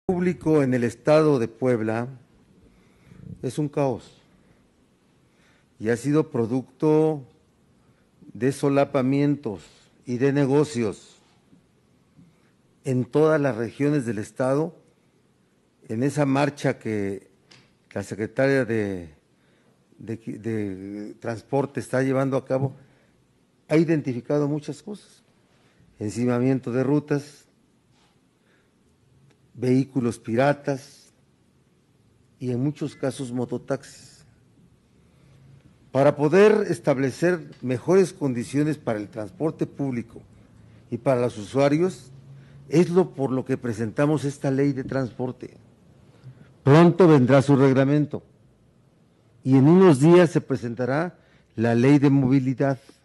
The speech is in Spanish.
Público en el estado de Puebla es un caos y ha sido producto de solapamientos y de negocios en todas las regiones del estado. En esa marcha que la secretaria de Transporte está llevando a cabo, ha identificado muchas cosas: encimamiento de rutas, vehículos piratas y en muchos casos mototaxis. Para poder establecer mejores condiciones para el transporte público y para los usuarios, es por lo que presentamos esta ley de transporte. Pronto vendrá su reglamento y en unos días se presentará la ley de movilidad.